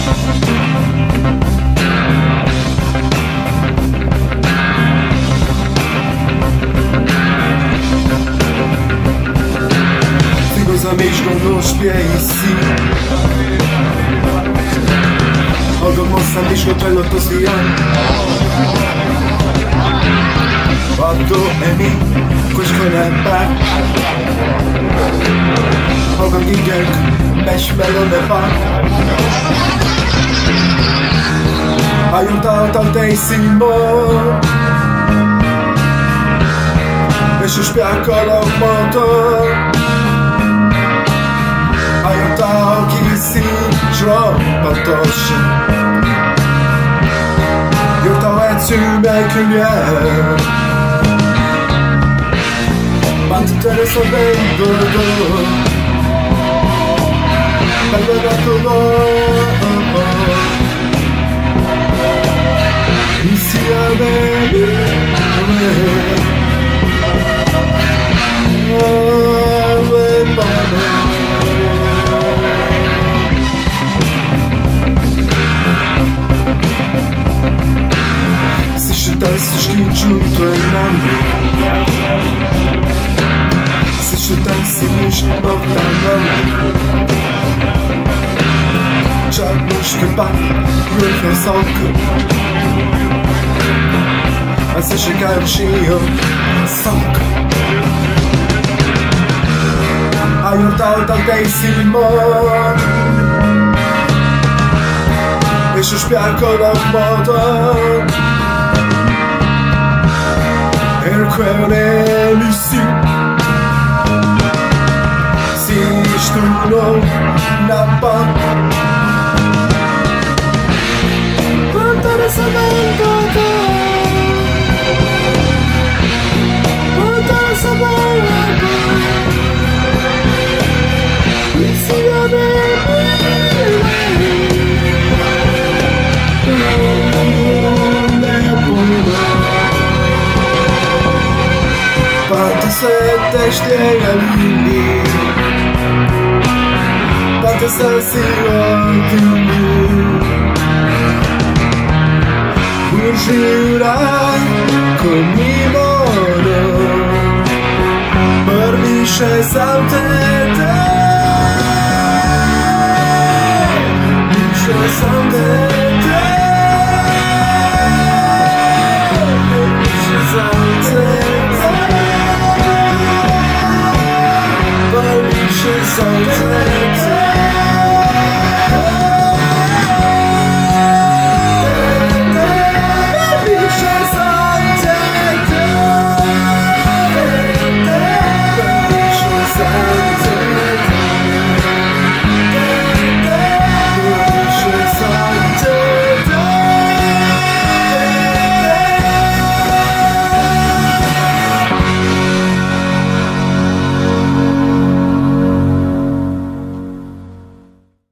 Mízgo no spyè. Ogmón mízgo télotóc Óădò késkéone gígerk mêsmélone yortáo táltêici és spyè ogmotó Yortaáo, kíci, zrónpantóczen Yortaét, cýmékyònlý Pánttérec a lêpò skíďôntén Císt és mórtán Csak most jön szak az esélykárosia szak Yortáo táltêici és ogmotó Mísêc Císt napad Pánttérec Jurai comimono per Mísêc Mísêc